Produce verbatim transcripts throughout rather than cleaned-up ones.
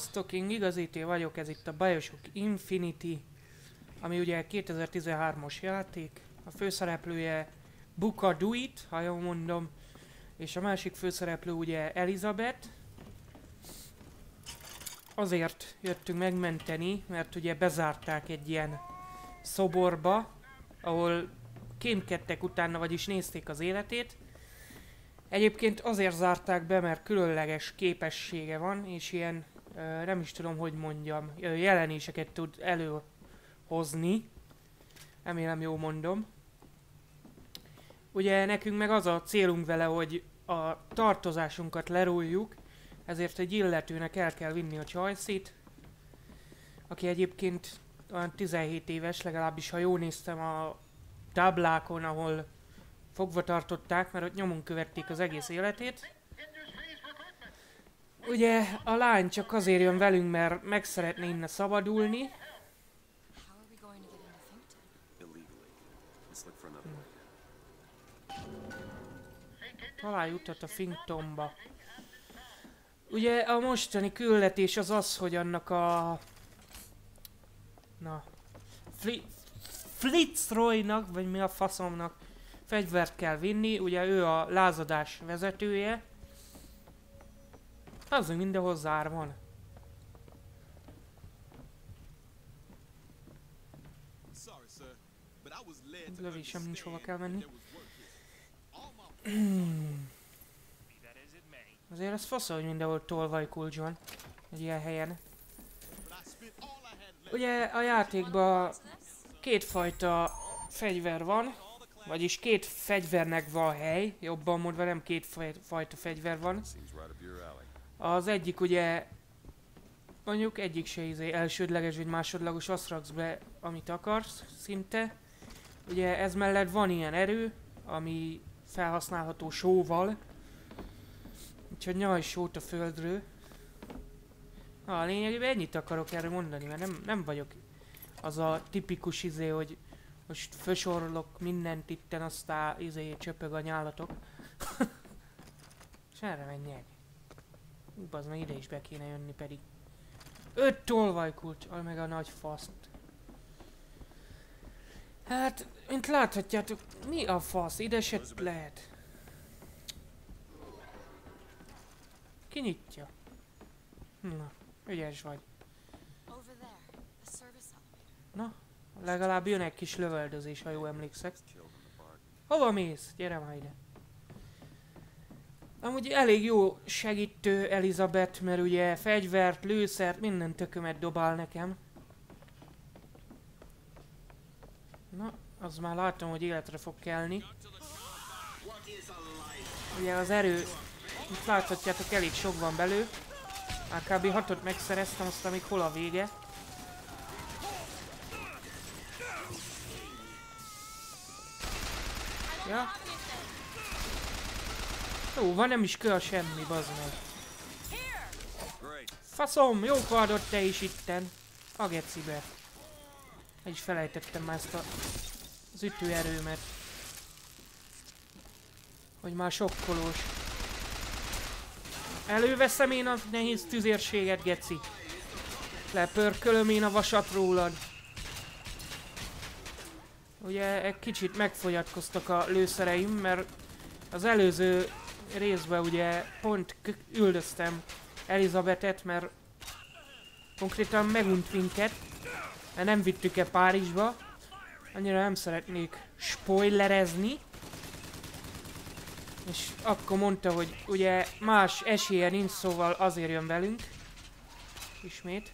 Szevasztok, én Igazité vagyok, ez itt a Bioshock Infinity, ami ugye kétezer-tizenhármas játék. A főszereplője Buka Duit, ha jól mondom, és a másik főszereplő ugye Elizabeth. Azért jöttünk megmenteni, mert ugye bezárták egy ilyen szoborba, ahol kémkedtek utána, vagyis nézték az életét. Egyébként azért zárták be, mert különleges képessége van, és ilyen, ö, nem is tudom, hogy mondjam, jelenéseket tud előhozni. Remélem jól mondom. Ugye nekünk meg az a célunk vele, hogy a tartozásunkat lerújjuk, ezért egy illetőnek el kell vinni a csajszit, aki egyébként olyan tizenhét éves, legalábbis ha jól néztem a táblákon, ahol fogva tartották, mert ott nyomon követték az egész életét. Ugye a lány csak azért jön velünk, mert meg szeretné innen szabadulni. Találj utat a Finktonba. Ugye a mostani küldetés az az, hogy annak a... Na... Fli Fitzroynak, vagy mi a faszomnak fegyvert kell vinni, ugye ő a lázadás vezetője. Az mindenhol zár van. Lövésem nincs, hova kell menni. Azért az fasz, hogy mindenhol tolvajkulcs van egy ilyen helyen. Ugye a játékban kétfajta fegyver van, vagyis két fegyvernek van hely, jobban mondva nem két fajta fegyver van. Az egyik ugye, mondjuk egyik se izé elsődleges vagy másodlagos, azt raksz be, amit akarsz, szinte. Ugye ez mellett van ilyen erő, ami felhasználható sóval. Úgyhogy nyaj sót a földről. Na, a lényegében ennyit akarok erről mondani, mert nem, nem vagyok az a tipikus izé, hogy most fősorolok mindent itten, aztán izé csöpög a nyálatok. És erre menjek. Ú, bazd meg, ide is be kéne jönni pedig. Öt tolvajkulcs, aj meg a nagy faszt. Hát, mint láthatjátok, mi a fasz? Ide se lehet. Ki nyitja? Na, ügyes vagy. Na, legalább jön egy kis lövöldözés, ha jól emlékszek. Hova mész? Gyere már ide. Amúgy elég jó segítő Elizabeth, mert ugye fegyvert, lőszert, minden tökömet dobál nekem. Na, az már látom, hogy életre fog kelni. Ugye az erő, itt láthatjátok, elég sok van belő. Már kb. hatot megszereztem, aztán még hol a vége. Ja. Jó, van nem is kell semmi, bazd meg. Faszom, jó kardot te is itten. A gecibe. Meg is felejtettem már ezt a, az ütőerőmet. Hogy már sokkolós. Előveszem én a nehéz tüzérséget, geci. Lepörkölöm én a vasat rólad. Ugye egy kicsit megfogyatkoztak a lőszereim, mert az előző részben ugye pont üldöztem Elizabethet, mert konkrétan megunt minket, mert nem vittük el Párizsba. Annyira nem szeretnék spoilerezni. És akkor mondta, hogy ugye más esélye nincs, szóval azért jön velünk. Ismét.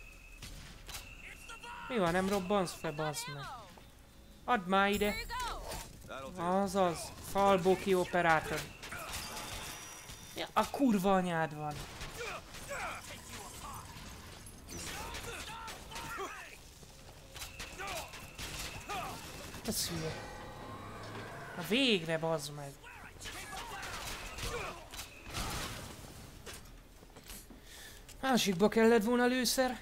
Mi van, nem robbansz fel, bazd meg? Add már ide. Azaz, falból kioperáltad. Ja, a kurva anyád van. Ez hülye. Na végre, bazd meg. Másikba kellett volna lőszer.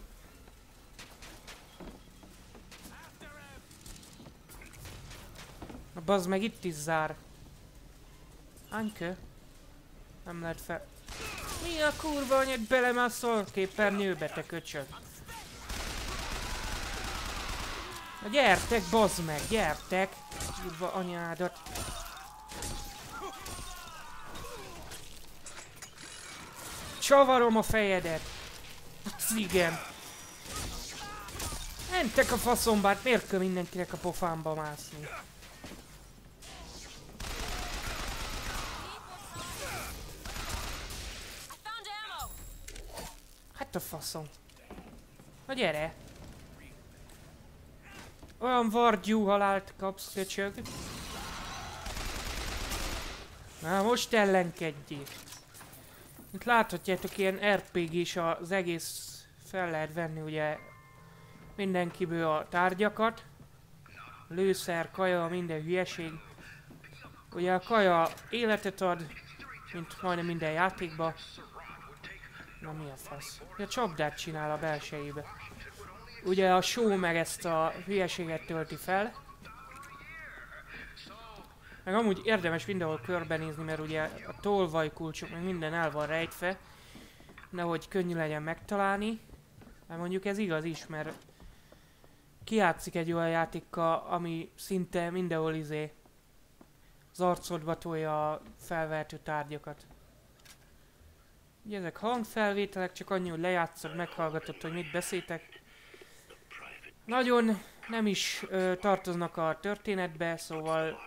Na bazd meg, itt is zár. Anykö? Nem lehet fel... Mi a kurva anyag belemászol képernyőbe, te köcsög? Na gyertek, bazd meg, gyertek! Kurva anyádat! Csavarom a fejedet! Az igen! Mentek a faszomba, hát miért kell mindenkinek a pofámba mászni? Hát a faszom. Na gyere! Olyan vargyú halált kapsz, köcsög. Na most ellenkedjél. Itt láthatjátok, ilyen er pé gés az egész, fel lehet venni ugye mindenkiből a tárgyakat. Lőszer, kaja, minden hülyeség. Ugye a kaja életet ad, mint majdnem minden játékban. Na mi a fasz? A csapdát csinál a belsejébe. Ugye a show meg ezt a hülyeséget tölti fel. Meg amúgy érdemes mindenhol körbenézni, mert ugye a tolvajkulcsok meg minden el van rejtve. Nehogy könnyű legyen megtalálni. Mert mondjuk ez igaz is, mert kijátszik egy olyan játékkal, ami szinte mindenhol izé az arcodba tolja a felvehető tárgyakat. Ugye ezek hangfelvételek, csak annyi, hogy lejátszod, meghallgatod, hogy mit beszéltek. Nagyon nem is ö, tartoznak a történetbe, szóval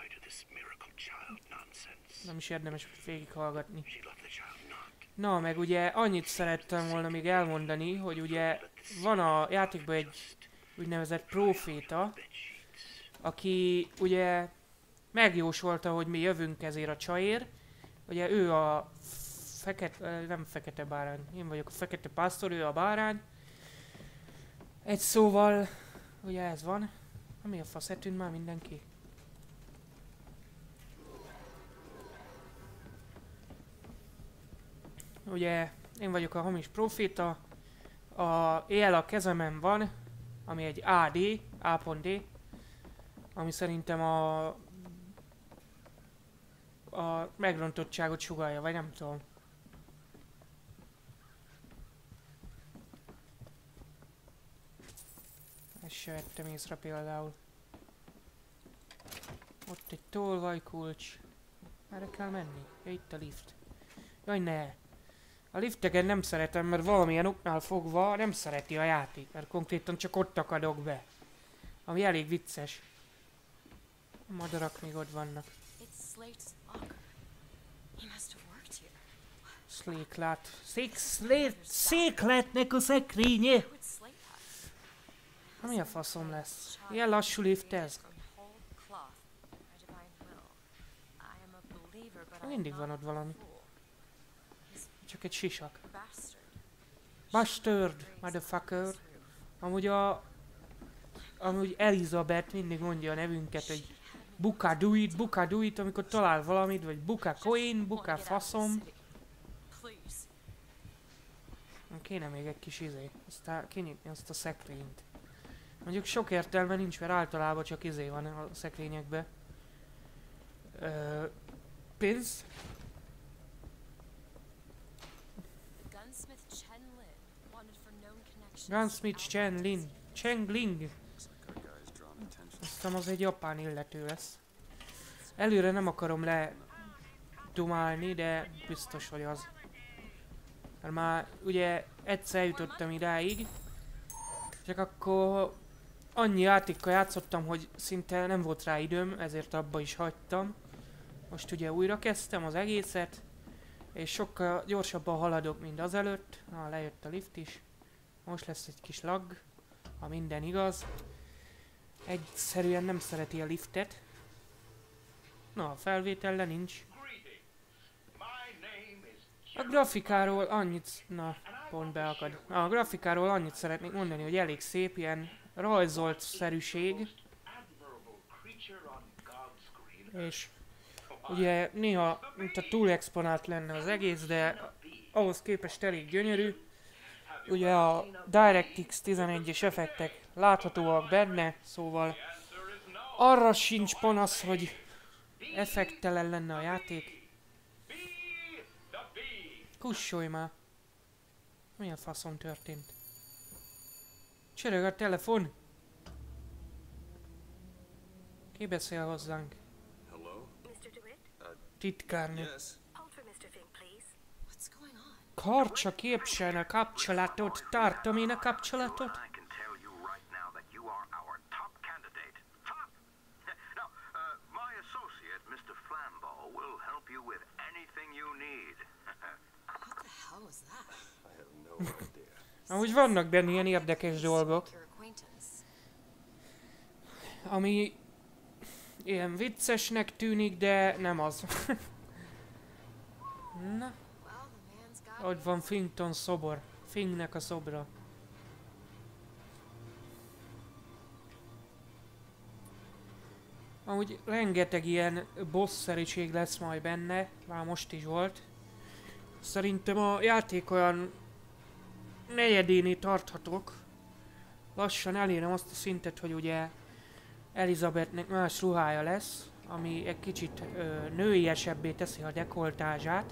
nem is érdemes végighallgatni. Na, meg ugye annyit szerettem volna még elmondani, hogy ugye van a játékban egy úgynevezett proféta, aki ugye megjósolta, hogy mi jövünk ezért a csajért. Ugye ő a fekete, nem fekete bárány, én vagyok a fekete pásztor, ő a bárány. Egy szóval, ugye ez van. Mi a fasz, eltűnt már mindenki? Ugye én vagyok a hamis proféta. A él a kezemen van, ami egy á dé, A.D, ami szerintem a a megrontottságot sugallja, vagy nem tudom. Ezt se vettem észre például. Ott egy tolvajkulcs. Merre kell menni? Ja, itt a lift. Jaj, ne! A lifteket nem szeretem, mert valamilyen oknál fogva nem szereti a játék, mert konkrétan csak ott akadok be. Ami elég vicces. A madarak még ott vannak. Szléklát. Székletnek a szekrénye! Mi a faszom lesz? Ilyen lassú lift ez? Mindig van ott valami. Csak egy sisak. Bastard, motherfucker. Amúgy a... Amúgy Elizabeth mindig mondja a nevünket, hogy Buka do it, Buka do it, amikor talál valamit, vagy Buka coin, Buka faszom. Kéne még egy kis izé, aztán kinyitni azt a szekrényt. Mondjuk sok értelme nincs, mert általában csak izé van a szekrényekben. Ö, pénz. Gunsmith Chen Lin. Cheng Ling. Aztán az egy japán illető lesz. Előre nem akarom ledumálni, de biztos, hogy az. Mert már ugye egyszer jutottam idáig. Csak akkor annyi játékkal játszottam, hogy szinte nem volt rá időm, ezért abba is hagytam. Most ugye újra kezdtem az egészet. És sokkal gyorsabban haladok, mint azelőtt. Na, lejött a lift is. Most lesz egy kis lag, ha minden igaz. Egyszerűen nem szereti a liftet. Na, a felvételle nincs. A grafikáról annyit... Na, pont beakad. A grafikáról annyit szeretnék mondani, hogy elég szép, ilyen rajzolt szerűség. És ugye néha, mint a túl exponált lenne az egész, de ahhoz képest elég gyönyörű. Ugye a DirectX tizenegyes effektek láthatóak benne, szóval arra sincs panasz, hogy effektelen lenne a játék. Kussolj már! Milyen faszom történt? Csörög a telefon! Ki beszél hozzánk? Titkárnő. Karcsa képsen a kapcsolatot, tartom én a kapcsolatot? Amúgy vannak benne ilyen érdekes dolgok, ami ilyen viccesnek tűnik, de nem az. Na, ott van Fington szobor, Fingnek a szobra. Amúgy rengeteg ilyen boss-szeriség lesz majd benne, már most is volt. Szerintem a játék olyan negyedénél tarthatok. Lassan elérem azt a szintet, hogy ugye Elizabethnek más ruhája lesz, ami egy kicsit ö, nőiesebbé teszi a dekoltázsát.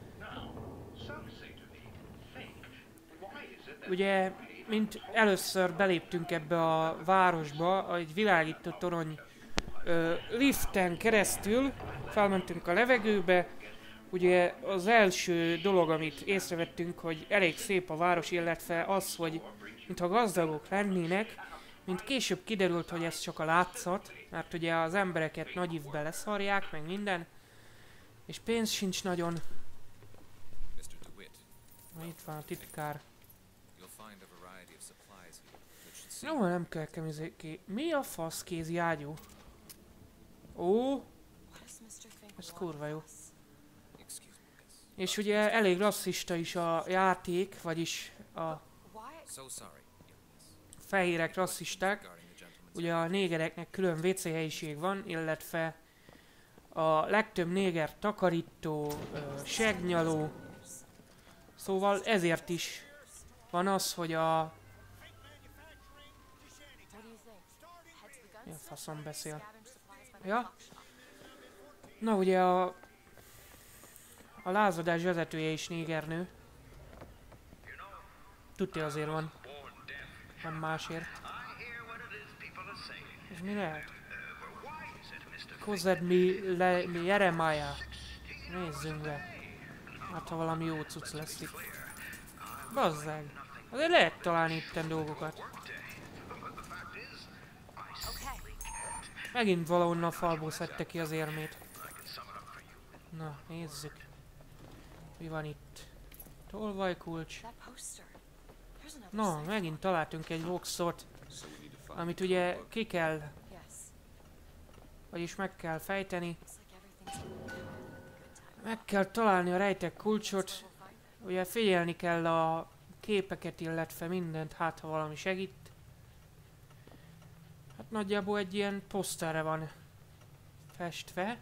Ugye, mint először beléptünk ebbe a városba, egy világító torony ö, liften keresztül, felmentünk a levegőbe. Ugye az első dolog, amit észrevettünk, hogy elég szép a város, illetve az, hogy mintha gazdagok lennének, mint később kiderült, hogy ez csak a látszat, mert ugye az embereket nagy ívbe leszarják, meg minden, és pénz sincs nagyon. Na, itt van a titkár. Jó, nem kell kemizé ki. Mi a fasz kézi ágyú? Ó, ez kurva jó. És ugye elég rasszista is a játék, vagyis a fehérek rasszisták. Ugye a négereknek külön vé cé helyiség van, illetve a legtöbb néger takarító, segnyaló. Szóval ezért is van az, hogy a... Mi a faszom beszél? Ja? Na ugye a... A lázadás vezetője is négernő. Tudja azért van. Nem másért. Ez mi lehet? Hozzad mi, le, mi Jeremiah. Nézzünk be. Hát ha valami jó cucc lesz itt. Bazzeg. Azért lehet találni itten dolgokat. Megint valahonnan a falból szedte ki az érmét. Na, nézzük. Mi van itt? Tolvajkulcs. Na, megint találtunk egy boxot, amit ugye ki kell, vagyis meg kell fejteni. Meg kell találni a rejtett kulcsot. Ugye figyelni kell a képeket, illetve mindent, hát ha valami segít. Hát nagyjából egy ilyen poszterre van festve.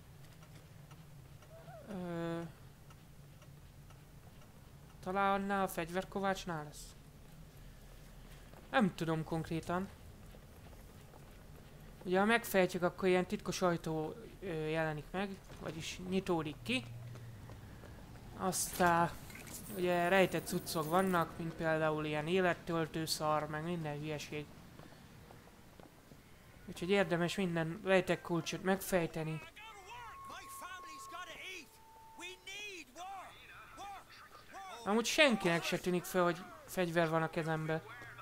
Ö... Talán annál a fegyverkovácsnál lesz. Nem tudom konkrétan. Ugye ha megfejtjük, akkor ilyen titkos ajtó ö, jelenik meg, vagyis nyitódik ki. Aztán ugye rejtett cuccok vannak, mint például ilyen élettöltőszar, meg minden hülyeség. Úgyhogy érdemes minden rejtett kulcsot megfejteni. Amúgy senkinek se tűnik fel, hogy fegyver van a kezemben.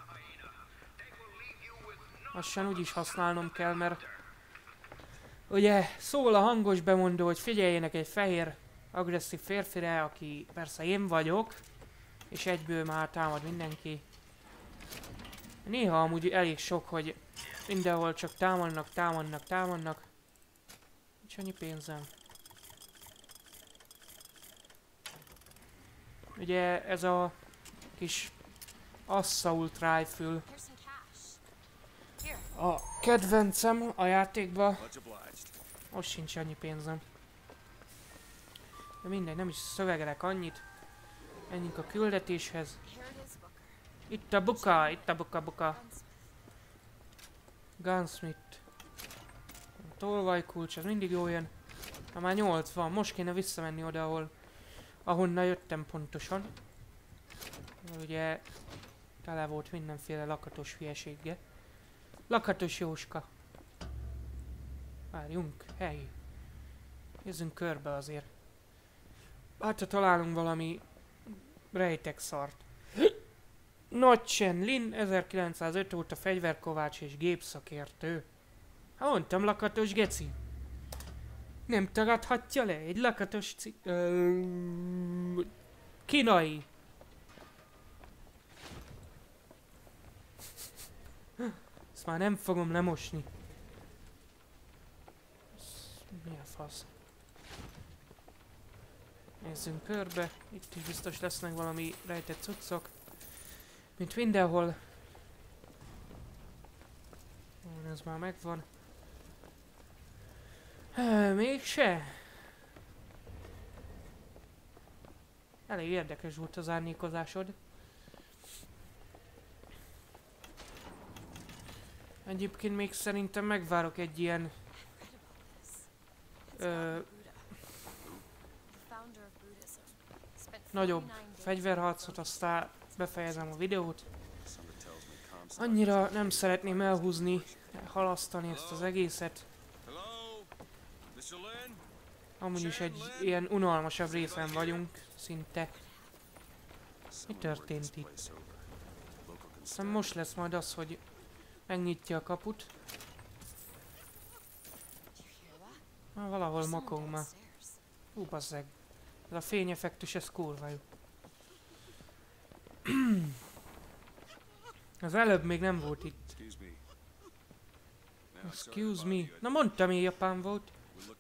Lassan úgyis használnom kell, mert ugye szól a hangos bemondó, hogy figyeljenek egy fehér, agresszív férfire, aki persze én vagyok, és egyből már támad mindenki. Néha amúgy elég sok, hogy mindenhol csak támadnak, támadnak, támadnak. Nincs annyi pénzem. Ugye ez a kis Assault Rifle a kedvencem a játékban. Most sincs annyi pénzem. De mindegy, nem is szövegelek annyit. Menjünk a küldetéshez. Itt a buka, itt a buka buka. Gunsmith. Tolvajkulcs, az mindig jó jön. Ha már nyolc van, most kéne visszamenni oda, ahol Ahonnan jöttem pontosan. Ugye tele volt mindenféle lakatos hülyeséggel. Lakatos Jóska. Várjunk, hely. Nézzünk körbe azért. Hát ha találunk valami rejtek szart. Nagy Chen Lin, ezerkilencszázöt óta fegyverkovács és gépszakértő. Ha mondtam, lakatos geci. Nem tagadhatja le egy lakatos ci... Ö... Kínai. Ezt már nem fogom lemosni. Mi a fasz? Nézzünk körbe. Itt is biztos lesznek valami rejtett cuccok. Mint mindenhol. Ez már megvan. Há, mégse. Elég érdekes volt az árnyékozásod. Egyébként még szerintem megvárok egy ilyen... Ö, nagyobb fegyverharcot, aztán befejezem a videót. Annyira nem szeretném elhúzni, halasztani ezt az egészet. Amúgy is egy ilyen unalmasabb részen vagyunk, szinte. Mi történt itt? Aztán most lesz majd az, hogy megnyitja a kaput. Már valahol makog már. Hú, bazzeg. Ez a fényeffektus, ez kurva jó. Az előbb még nem volt itt. Excuse me. Na mondtam, én japán volt.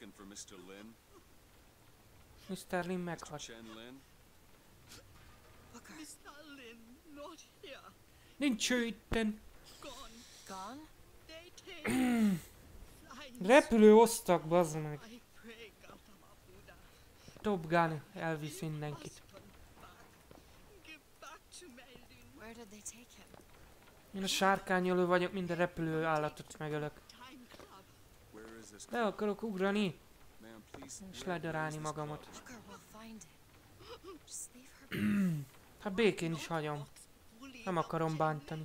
miszter Lin meghalt. Nincs ő itten. Repülő osztak, bazd meg. Top Gun elvisz mindenkit. Én a sárkányölő vagyok, minden repülő állatot megölök. Le akarok ugrani. És ledarálni magamat. Hát békén is hagyom. Nem akarom bántani.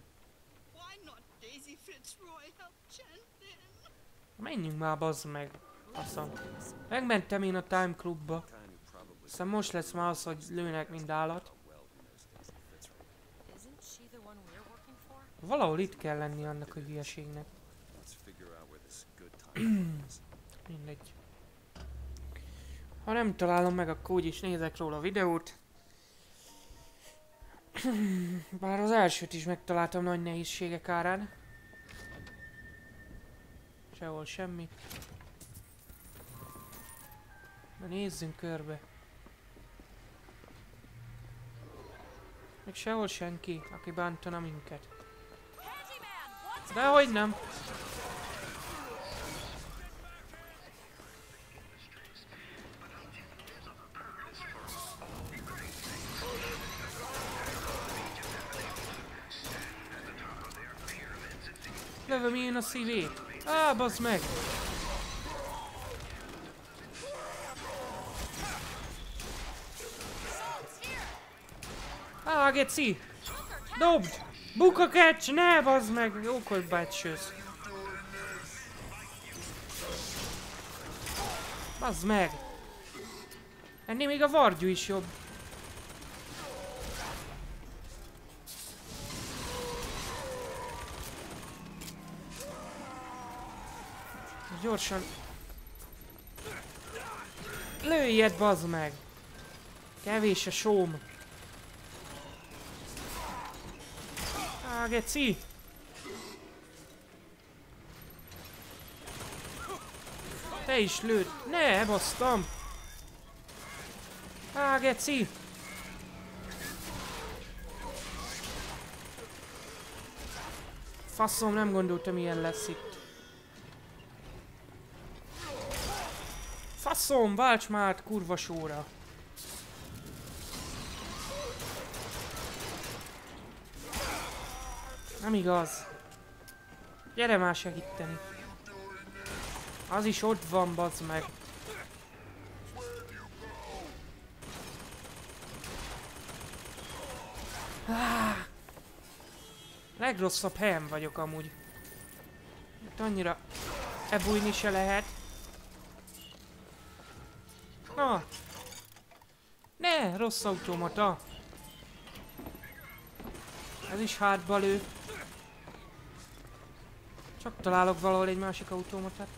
Menjünk már, bazd meg. Faszom. Megmentem én a Time Clubba. Aztán most lesz már az, hogy lőnek mind állat. Valahol itt kell lenni annak a hülyeségnek. Mindegy. Ha nem találom meg, akkor úgyis nézek róla a videót. Bár az elsőt is megtaláltam nagy nehézségek árán. Sehol semmi. Na nézzünk körbe. Még sehol senki, aki bántana minket. Dehogy nem. Lövöm én a szívét. Á, bazd meg! Á, geci! Dobd! Buka catch! Ne, bazd meg! Jókod bácsősz. Bazd meg! Ennél még a vargyú is jobb. Gyorsan. Lőjed, bazd meg! Kevés a sóm. Á, geci! Te is lőd! Ne, basztam! Á, geci! Faszom, nem gondoltam, ilyen lesz itt. Faszom, válts már át, kurva sóra! Nem igaz. Gyere már segíteni. Az is ott van, bazd meg. Ah, legrosszabb helyen vagyok amúgy. Itt annyira ebújni se lehet. Na! Ne! Rossz automata! Ez is hátba lő. Csak találok valahol egy másik automatát.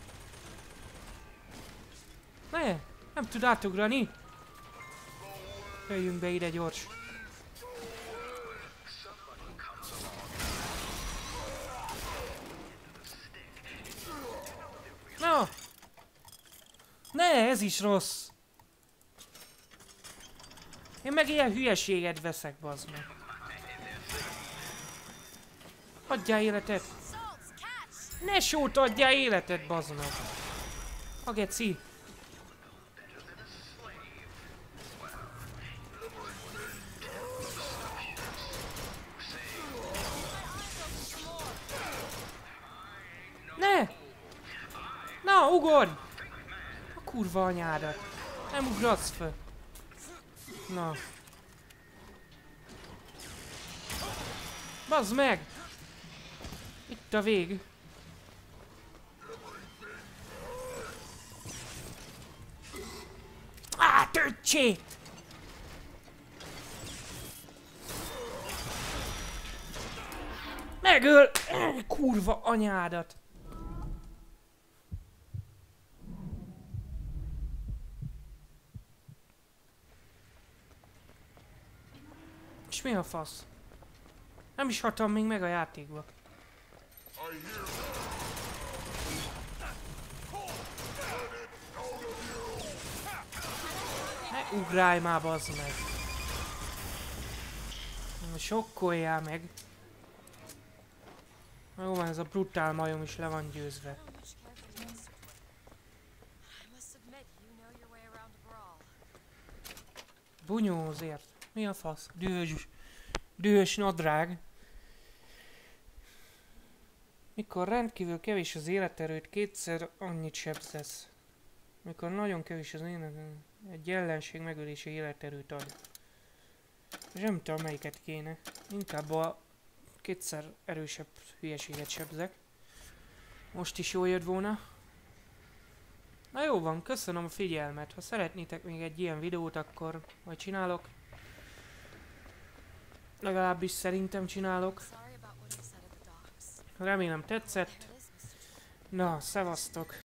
Ne! Nem tud átugrani! Jöjjünk be ide gyors! Na! Ne! Ez is rossz! Én meg ilyen hülyeséget veszek, bazd meg. Adjál életet! Ne sót, adjál életet, bazd meg! A geci! Ne! Na, ugorj! A kurva anyádat! Nem ugratsz föl! Na. Bazd meg! Itt a vég. Á, töccsé! Megöl! Kurva anyádat! És mi a fasz? Nem is hattam még meg a játékba. Ne ugrálj már, bazd meg! Sokkoljál meg! Jó van, ez a brutál majom is le van győzve. Bunyózért. Mi a fasz? Dühös, dühös nadrág. Mikor rendkívül kevés az életerőt, kétszer annyit sebzesz. Mikor nagyon kevés az életerőt, egy ellenség megölése életerőt ad. És nem tudom melyiket kéne. Inkább a kétszer erősebb hülyeséget sebzek. Most is jól jött volna. Na jó van, köszönöm a figyelmet. Ha szeretnétek még egy ilyen videót, akkor majd csinálok. Legalábbis szerintem csinálok. Remélem tetszett. Na, szevasztok!